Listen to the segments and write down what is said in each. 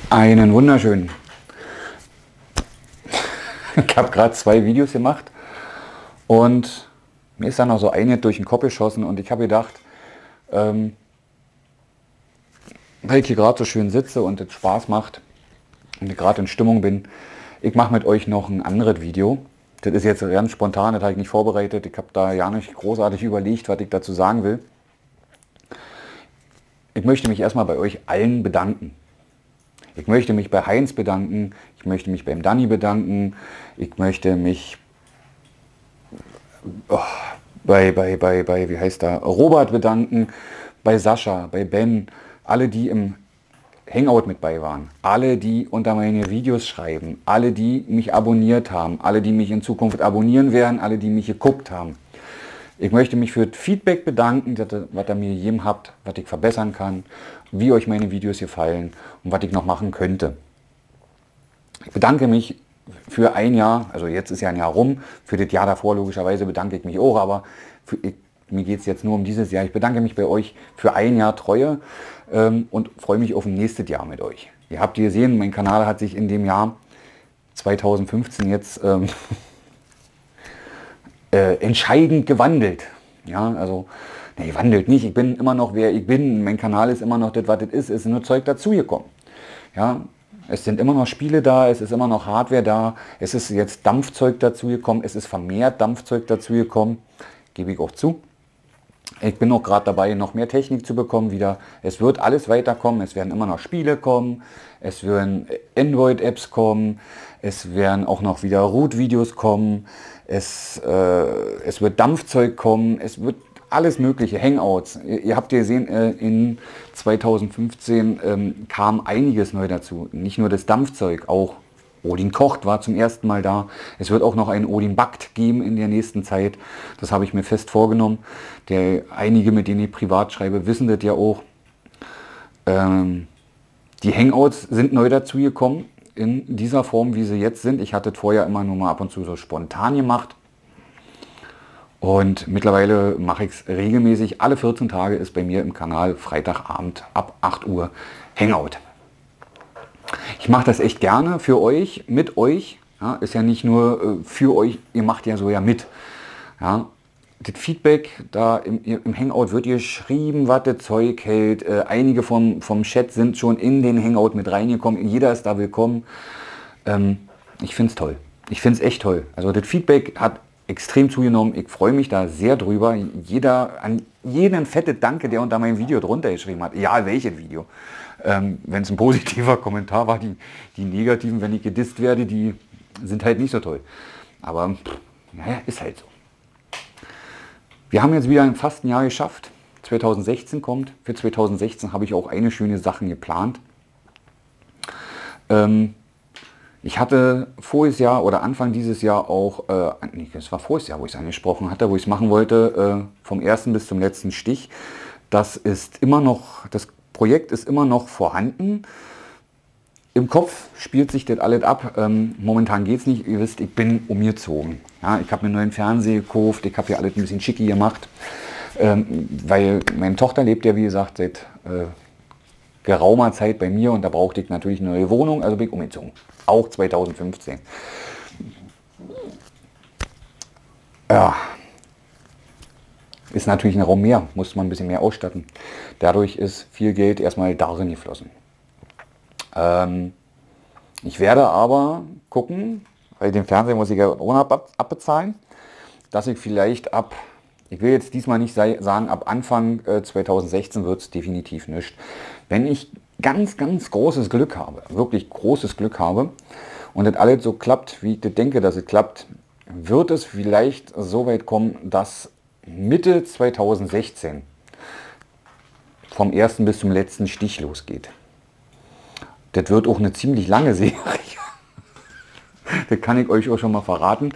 Einen wunderschönen. Ich habe gerade 2 Videos gemacht und mir ist dann noch so eine durch den Kopf geschossen und ich habe gedacht, weil ich hier gerade so schön sitze und es Spaß macht und ich gerade in Stimmung bin, ich mache mit euch noch ein anderes Video. Das ist jetzt ganz spontan, das habe ich nicht vorbereitet. Ich habe da ja nicht großartig überlegt, was ich dazu sagen will. Ich möchte mich erstmal bei euch allen bedanken. Ich möchte mich bei Heinz bedanken, ich möchte mich beim Danny bedanken, ich möchte mich bei wie heißt der, Robert bedanken, bei Sascha, bei Ben, alle die im Hangout mit bei waren, alle die unter meine Videos schreiben, alle die mich abonniert haben, alle die mich in Zukunft abonnieren werden, alle die mich geguckt haben. Ich möchte mich für das Feedback bedanken, was ihr mir gegeben habt, was ich verbessern kann, wie euch meine Videos gefallen und was ich noch machen könnte. Ich bedanke mich für ein Jahr, also jetzt ist ja ein Jahr rum, für das Jahr davor logischerweise bedanke ich mich auch, aber mir geht es jetzt nur um dieses Jahr. Ich bedanke mich bei euch für ein Jahr Treue und freue mich auf ein nächstes Jahr mit euch. Ihr habt gesehen, mein Kanal hat sich in dem Jahr 2015 jetzt entscheidend gewandelt. Ja, also, nee, wandelt nicht. Ich bin immer noch, wer ich bin. Mein Kanal ist immer noch das, was es ist. Es ist nur Zeug dazugekommen. Ja, es sind immer noch Spiele da, es ist immer noch Hardware da. Es ist jetzt Dampfzeug dazugekommen. Es ist vermehrt Dampfzeug dazugekommen. Gebe ich auch zu. Ich bin auch gerade dabei, noch mehr Technik zu bekommen wieder. Es wird alles weiterkommen. Es werden immer noch Spiele kommen. Es werden Android-Apps kommen. Es werden auch noch wieder Root-Videos kommen. Es wird Dampfzeug kommen. Es wird alles mögliche, Hangouts. Ihr habt ja gesehen, in 2015 kam einiges neu dazu. Nicht nur das Dampfzeug, auch Odin kocht war zum ersten Mal da. Es wird auch noch einen Odin backt geben in der nächsten Zeit. Das habe ich mir fest vorgenommen. Einige, mit denen ich privat schreibe, wissen das ja auch. Die Hangouts sind neu dazu gekommen in dieser Form, wie sie jetzt sind. Ich hatte es vorher immer nur mal ab und zu so spontan gemacht. Und mittlerweile mache ich es regelmäßig. Alle 14 Tage ist bei mir im Kanal Freitagabend ab 8 Uhr Hangout. Ich mache das echt gerne für euch, mit euch. Ja, ist ja nicht nur für euch, ihr macht ja so ja mit. Ja, das Feedback da im Hangout wird geschrieben, was das Zeug hält. Einige vom Chat sind schon in den Hangout mit reingekommen. Jeder ist da willkommen. Ich finde es toll. Ich finde es echt toll. Also das Feedback hat extrem zugenommen. Ich freue mich da sehr drüber. An jeden fette Danke, der unter meinem Video drunter geschrieben hat. Ja, welches Video. Wenn es ein positiver Kommentar war, die negativen, wenn ich gedisst werde, die sind halt nicht so toll. Aber naja, ist halt so. Wir haben jetzt wieder fast ein Jahr geschafft. 2016 kommt. Für 2016 habe ich auch eine schöne Sache geplant. Ich hatte voriges Jahr oder Anfang dieses Jahr auch, es war voriges Jahr, wo ich es angesprochen hatte, wo ich es machen wollte, vom ersten bis zum letzten Stich. Das Projekt ist immer noch vorhanden. Im Kopf spielt sich das alles ab. Momentan geht es nicht. Ihr wisst, ich bin umgezogen. Ja, ich habe mir einen neuen Fernseher gekauft. Ich habe hier alles ein bisschen schicki gemacht. Weil meine Tochter lebt ja, wie gesagt, seit geraumer Zeit bei mir. Und da brauchte ich natürlich eine neue Wohnung. Also bin ich umgezogen. Auch 2015. Ja. Ist natürlich ein Raum mehr. Muss man ein bisschen mehr ausstatten. Dadurch ist viel Geld erstmal darin geflossen. Ich werde aber gucken, weil den Fernseher muss ich ja ohne abbezahlen, dass ich vielleicht ich will jetzt diesmal nicht sagen, ab Anfang 2016 wird es definitiv nicht. Wenn ich ganz, ganz großes Glück habe, wirklich großes Glück habe und das alles so klappt, wie ich das denke, dass es klappt, wird es vielleicht so weit kommen, dass Mitte 2016 vom ersten bis zum letzten Stich losgeht. Das wird auch eine ziemlich lange Serie. Das kann ich euch auch schon mal verraten.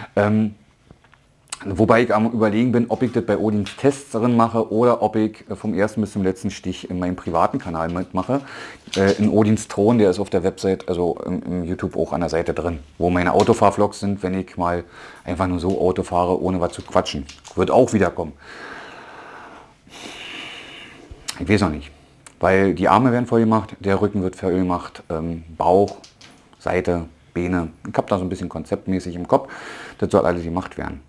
Wobei ich am Überlegen bin, ob ich das bei Odins Tests drin mache oder ob ich vom ersten bis zum letzten Stich in meinem privaten Kanal mitmache. In Odins Thron, der ist auf der Website, also im YouTube auch an der Seite drin, wo meine Autofahr-Vlogs sind, wenn ich mal einfach nur so Auto fahre, ohne was zu quatschen. Wird auch wieder kommen. Ich weiß noch nicht. Weil die Arme werden voll gemacht, der Rücken wird voll gemacht, Bauch, Seite, Beine. Ich habe da so ein bisschen konzeptmäßig im Kopf. Das soll alles gemacht werden.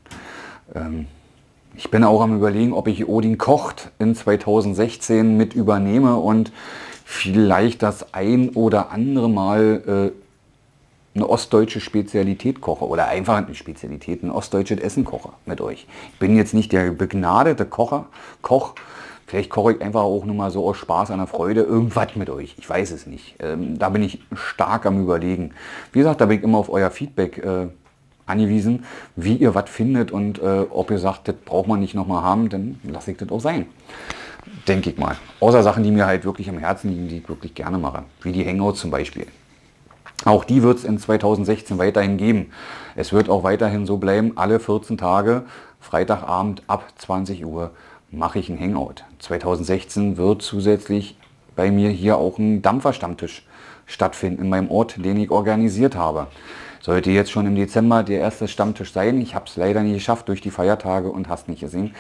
Ich bin auch am Überlegen, ob ich Odin kocht in 2016 mit übernehme und vielleicht das ein oder andere Mal eine ostdeutsche Spezialität koche oder einfach eine Spezialität, ein ostdeutsches Essen koche mit euch. Ich bin jetzt nicht der begnadete Koch. Vielleicht koche ich einfach auch nur mal so aus Spaß, an der Freude irgendwas mit euch. Ich weiß es nicht. Da bin ich stark am Überlegen. Wie gesagt, da bin ich immer auf euer Feedback angewiesen, wie ihr was findet und ob ihr sagt, das braucht man nicht nochmal haben, dann lasse ich das auch sein. Denke ich mal. Außer Sachen, die mir halt wirklich am Herzen liegen, die ich wirklich gerne mache. Wie die Hangouts zum Beispiel. Auch die wird es in 2016 weiterhin geben. Es wird auch weiterhin so bleiben, alle 14 Tage, Freitagabend ab 20 Uhr mache ich ein Hangout. 2016 wird zusätzlich bei mir hier auch ein Dampferstammtisch stattfinden in meinem Ort, den ich organisiert habe. Sollte jetzt schon im Dezember der erste Stammtisch sein. Ich habe es leider nicht geschafft durch die Feiertage und hast nicht gesehen.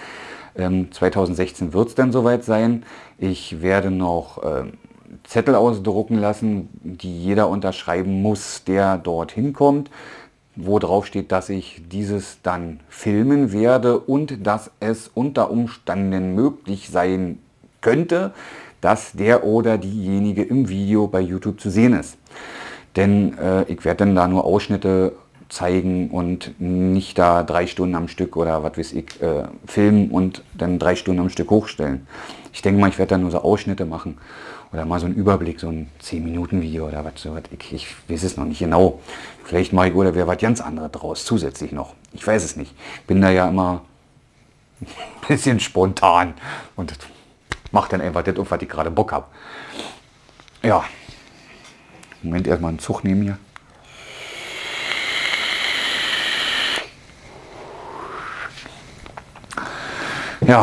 2016 wird es dann soweit sein. Ich werde noch Zettel ausdrucken lassen, die jeder unterschreiben muss, der dorthin kommt, wo drauf steht, dass ich dieses dann filmen werde und dass es unter Umständen möglich sein könnte, dass der oder diejenige im Video bei YouTube zu sehen ist. Denn ich werde dann da nur Ausschnitte zeigen und nicht da 3 Stunden am Stück oder was weiß ich filmen und dann 3 Stunden am Stück hochstellen. Ich denke mal, ich werde dann nur so Ausschnitte machen oder mal so einen Überblick, so ein 10-Minuten-Video oder was so. Ich weiß es noch nicht genau. Vielleicht mache ich oder wer was ganz anderes draus zusätzlich noch. Ich weiß es nicht. Bin da ja immer ein bisschen spontan und mache dann einfach das, auf was ich gerade Bock habe. Ja. Moment, erstmal einen Zug nehmen hier. Ja,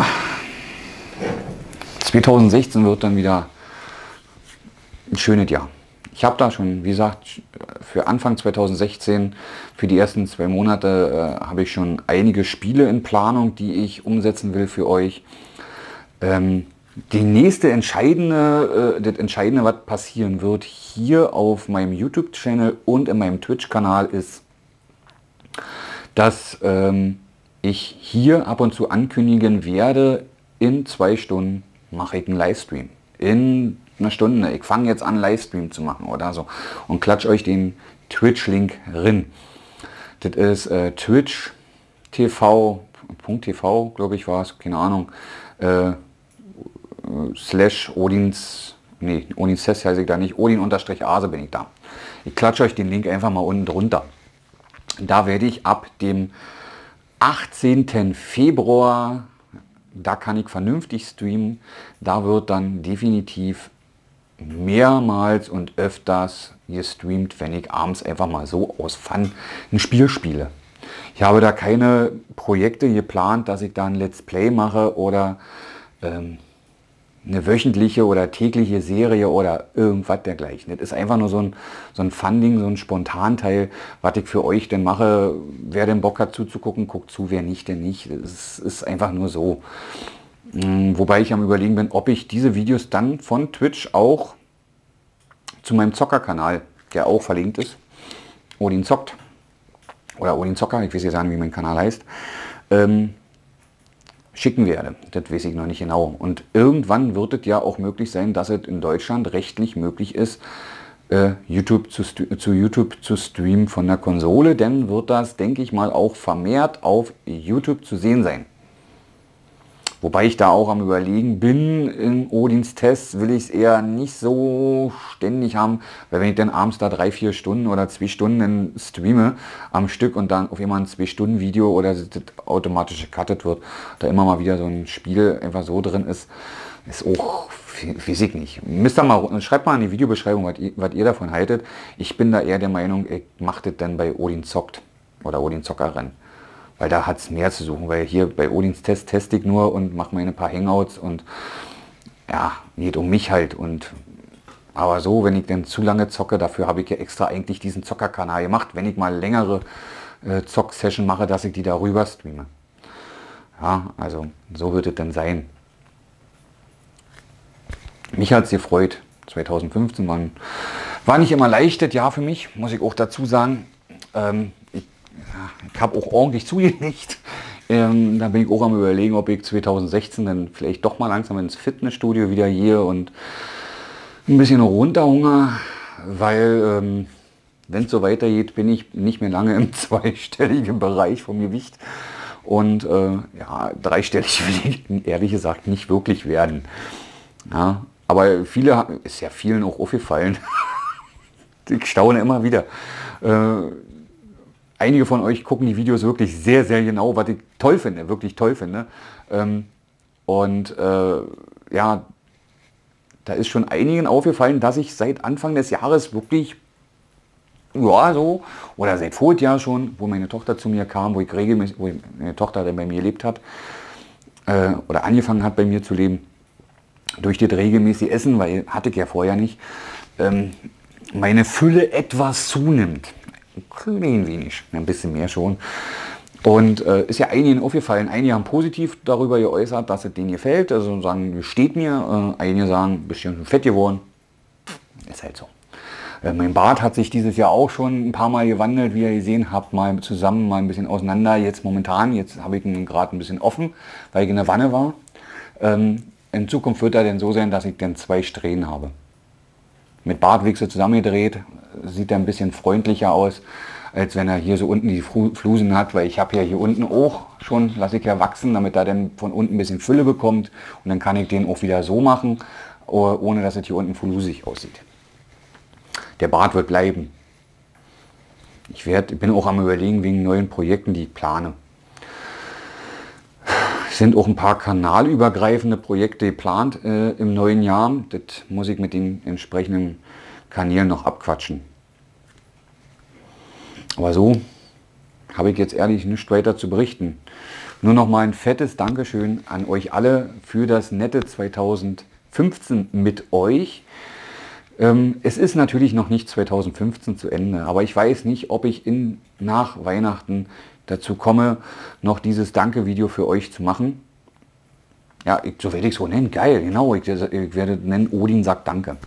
2016 wird dann wieder ein schönes Jahr. Ich habe da schon, wie gesagt, für Anfang 2016, für die ersten 2 Monate, habe ich schon einige Spiele in Planung, die ich umsetzen will für euch. Die nächste entscheidende, das Entscheidende, was passieren wird hier auf meinem YouTube-Channel und in meinem Twitch-Kanal ist, dass ich hier ab und zu ankündigen werde, in 2 Stunden mache ich einen Livestream. In einer Stunde. Ich fange jetzt an, Livestream zu machen oder so. Und klatsch euch den Twitch-Link rein. Das ist twitch.tv, glaube ich war es, keine Ahnung, /Odins, nee, Odins Test heiße ich da nicht, Odin_Ase bin ich da. Ich klatsche euch den Link einfach mal unten drunter. Da werde ich ab dem 18. Februar, da kann ich vernünftig streamen, da wird dann definitiv mehrmals und öfters gestreamt, wenn ich abends einfach mal so aus Fun ein Spiel spiele. Ich habe da keine Projekte geplant, dass ich da ein Let's Play mache oder eine wöchentliche oder tägliche Serie oder irgendwas dergleichen. Das ist einfach nur so ein Fun-Ding, so ein Spontanteil, was ich für euch denn mache. Wer denn Bock hat zuzugucken, guckt zu, wer nicht, denn nicht. Es ist einfach nur so. Wobei ich am Überlegen bin, ob ich diese Videos dann von Twitch auch zu meinem Zockerkanal, der auch verlinkt ist, Odin zockt, oder Odin Zocker, ich weiß nicht sagen, wie mein Kanal heißt, schicken werde. Das weiß ich noch nicht genau. Und irgendwann wird es ja auch möglich sein, dass es in Deutschland rechtlich möglich ist, YouTube zu streamen von der Konsole. Dann wird das, denke ich mal, auch vermehrt auf YouTube zu sehen sein. Wobei ich da auch am Überlegen bin, in Odins Tests will ich es eher nicht so ständig haben, weil wenn ich dann abends da 3-4 Stunden oder 2 Stunden streame am Stück und dann auf immer ein 2-Stunden-Video oder das automatisch gecuttet wird, da immer mal wieder so ein Spiel einfach so drin ist auch, weiß ich nicht. Schreibt mal in die Videobeschreibung, was ihr davon haltet. Ich bin da eher der Meinung, ich mache das dann bei Odin zockt oder Odin Zockerrennen. Weil da hat es mehr zu suchen, weil hier bei Odins Test teste ich nur und mache meine paar Hangouts und ja, geht um mich halt. Aber so, wenn ich dann zu lange zocke, dafür habe ich ja extra eigentlich diesen Zockerkanal gemacht, wenn ich mal längere Zock-Session mache, dass ich die darüber streame. Ja, also so wird es dann sein. Mich hat es gefreut. 2015 war nicht immer leicht das Jahr für mich, muss ich auch dazu sagen. Ich habe auch ordentlich zugelegt. Da bin ich auch am Überlegen, ob ich 2016 dann vielleicht doch mal langsam ins Fitnessstudio wieder gehe und ein bisschen runterhunger, weil wenn es so weitergeht, bin ich nicht mehr lange im zweistelligen Bereich vom Gewicht. Und ja, dreistellig will ich ehrlich gesagt nicht wirklich werden. Ja, aber ist ja vielen auch aufgefallen. Ich staune immer wieder. Einige von euch gucken die Videos wirklich sehr, sehr genau, was ich toll finde, wirklich toll finde. Ja, da ist schon einigen aufgefallen, dass ich seit Anfang des Jahres wirklich, ja so, oder seit Vorjahr schon, wo meine Tochter zu mir kam, wo meine Tochter dann bei mir gelebt hat, oder angefangen hat bei mir zu leben, durch das regelmäßige Essen, weil hatte ich ja vorher nicht, meine Fülle etwas zunimmt. Ein wenig, ein bisschen mehr schon. Und ist ja einigen aufgefallen. Einige haben positiv darüber geäußert, dass es denen gefällt. Also sagen, steht mir. Einige sagen, ein bisschen fett geworden. Ist halt so. Mein Bart hat sich dieses Jahr auch schon ein paar Mal gewandelt, wie ihr gesehen habt, mal zusammen, mal ein bisschen auseinander. Jetzt habe ich ihn gerade ein bisschen offen, weil ich in der Wanne war. In Zukunft wird er denn so sein, dass ich dann 2 Strähnen habe. Mit Bartwichse zusammengedreht, sieht er ein bisschen freundlicher aus, als wenn er hier so unten die Flusen hat, weil ich habe ja hier unten auch schon, lasse ich ja wachsen, damit er dann von unten ein bisschen Fülle bekommt und dann kann ich den auch wieder so machen, ohne dass es hier unten flusig aussieht. Der Bart wird bleiben. Ich bin auch am Überlegen wegen neuen Projekten, die ich plane. Es sind auch ein paar kanalübergreifende Projekte geplant im neuen Jahr. Das muss ich mit den entsprechenden Kanälen noch abquatschen. Aber so habe ich jetzt ehrlich nichts weiter zu berichten. Nur noch mal ein fettes Dankeschön an euch alle für das nette 2015 mit euch. Es ist natürlich noch nicht 2015 zu Ende, aber ich weiß nicht, ob ich nach Weihnachten dazu komme, noch dieses Danke-Video für euch zu machen. Ja, so werde ich es so nennen. Geil, genau. Ich werde nennen, Odin sagt Danke.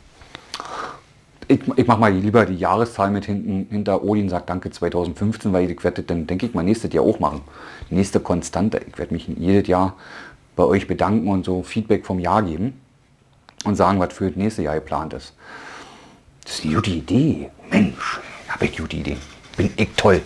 Ich mache mal lieber die Jahreszahl mit hinter Odin sagt Danke 2015, weil ich werde dann, denke ich mal, nächstes Jahr auch machen. Nächste Konstante. Ich werde mich jedes Jahr bei euch bedanken und so Feedback vom Jahr geben und sagen, was für das nächste Jahr geplant ist. Das ist eine gute Idee. Mensch, habe ich gute Idee. Bin ich toll.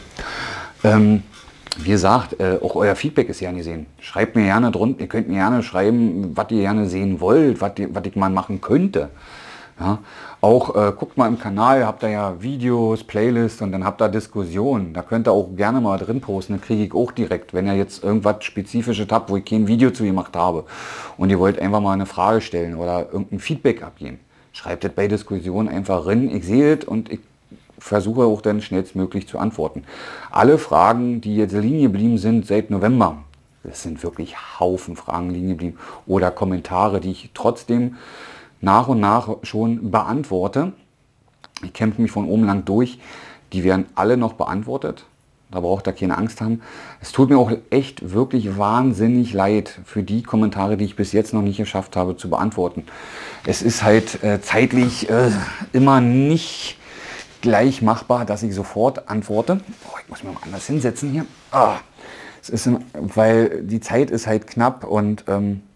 Wie gesagt, auch euer Feedback ist gerne gesehen. Schreibt mir gerne drunter, ihr könnt mir gerne schreiben, was ihr gerne sehen wollt, was ich mal machen könnte. Ja, auch guckt mal im Kanal, habt ihr ja Videos, Playlists und dann habt ihr Diskussionen. Da könnt ihr auch gerne mal drin posten, dann kriege ich auch direkt, wenn ihr jetzt irgendwas Spezifisches habt, wo ich kein Video zu gemacht habe und ihr wollt einfach mal eine Frage stellen oder irgendein Feedback abgeben. Schreibt das bei Diskussionen einfach rein, ich sehe es und ich versuche auch dann schnellstmöglich zu antworten. Alle Fragen, die jetzt liegen geblieben sind seit November, das sind wirklich Haufen Fragen liegen geblieben, oder Kommentare, die ich trotzdem nach und nach schon beantworte. Ich kämpfe mich von oben lang durch. Die werden alle noch beantwortet. Da braucht ihr keine Angst haben. Es tut mir auch echt wirklich wahnsinnig leid für die Kommentare, die ich bis jetzt noch nicht geschafft habe zu beantworten. Es ist halt zeitlich immer nicht gleich machbar, dass ich sofort antworte. Oh, ich muss mich mal anders hinsetzen hier. Es ist, weil die Zeit ist halt knapp und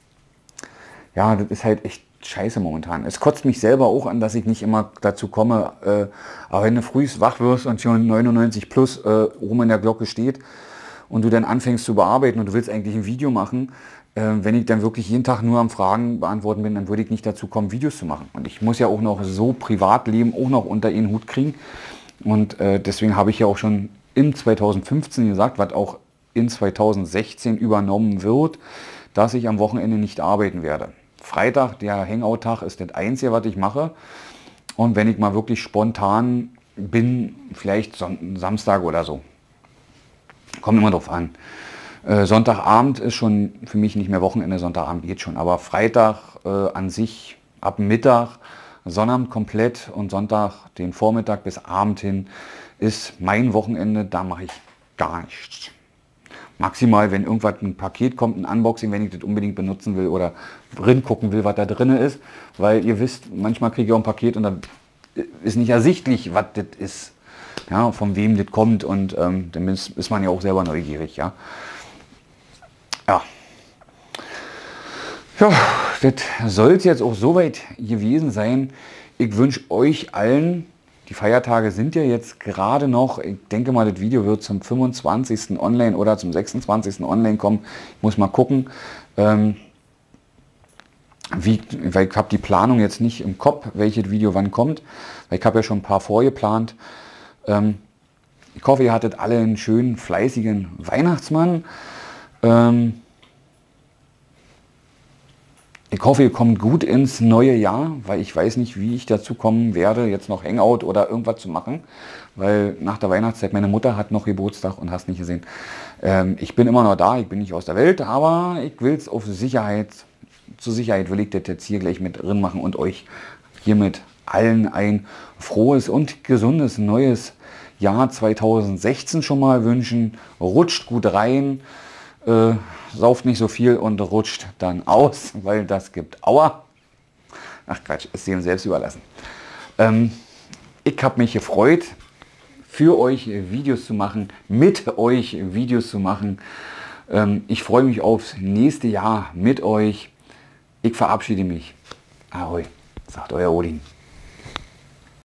ja, das ist halt echt scheiße momentan. Es kotzt mich selber auch an, dass ich nicht immer dazu komme, aber wenn du früh wach wirst und schon 99 plus oben in der Glocke steht und du dann anfängst zu bearbeiten und du willst eigentlich ein Video machen, wenn ich dann wirklich jeden Tag nur am Fragen beantworten bin, dann würde ich nicht dazu kommen, Videos zu machen. Und ich muss ja auch noch so Privatleben auch noch unter einen Hut kriegen. Und deswegen habe ich ja auch schon in 2015 gesagt, was auch in 2016 übernommen wird, dass ich am Wochenende nicht arbeiten werde. Freitag, der Hangout-Tag, ist das Einzige, was ich mache. Und wenn ich mal wirklich spontan bin, vielleicht Samstag oder so. Kommt immer drauf an. Sonntagabend ist schon für mich nicht mehr Wochenende, Sonntagabend geht schon. Aber Freitag an sich ab Mittag, Sonnabend komplett und Sonntag den Vormittag bis Abend hin ist mein Wochenende. Da mache ich gar nichts. Maximal, wenn irgendwas ein Paket kommt, ein Unboxing, wenn ich das unbedingt benutzen will oder drin gucken will, was da drin ist. Weil ihr wisst, manchmal kriege ich auch ein Paket und dann ist nicht ersichtlich, was das ist. Ja, von wem das kommt und dann ist man ja auch selber neugierig. Ja, ja. Ja, das soll es jetzt auch soweit gewesen sein. Ich wünsche euch allen, die Feiertage sind ja jetzt gerade noch, ich denke mal, das Video wird zum 25. online oder zum 26. online kommen. Ich muss mal gucken, weil ich habe die Planung jetzt nicht im Kopf, welches Video wann kommt, weil ich habe ja schon ein paar vorgeplant. Ich hoffe, ihr hattet alle einen schönen, fleißigen Weihnachtsmann. Ich hoffe, ihr kommt gut ins neue Jahr, weil ich weiß nicht, wie ich dazu kommen werde, jetzt noch Hangout oder irgendwas zu machen, weil nach der Weihnachtszeit, meine Mutter hat noch Geburtstag und hast nicht gesehen. Ich bin immer noch da, ich bin nicht aus der Welt, aber ich will es auf Sicherheit, zur Sicherheit will ich das jetzt hier gleich mit drin machen und euch hiermit allen ein frohes und gesundes neues Jahr 2016 schon mal wünschen. Rutscht gut rein. Sauft nicht so viel und rutscht dann aus, weil das gibt Aua. Ach Quatsch, ist dem selbst überlassen. Ich habe mich gefreut, für euch Videos zu machen, mit euch Videos zu machen. Ich freue mich aufs nächste Jahr mit euch. Ich verabschiede mich. Ahoi, sagt euer Odin.